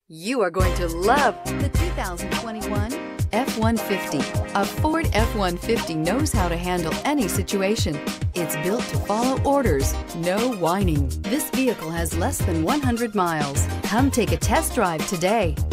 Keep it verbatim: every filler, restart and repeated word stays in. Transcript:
You are going to love the two thousand twenty-one F one fifty. A Ford F one fifty knows how to handle any situation. It's built to follow orders, no whining. This vehicle has less than one hundred miles. Come take a test drive today.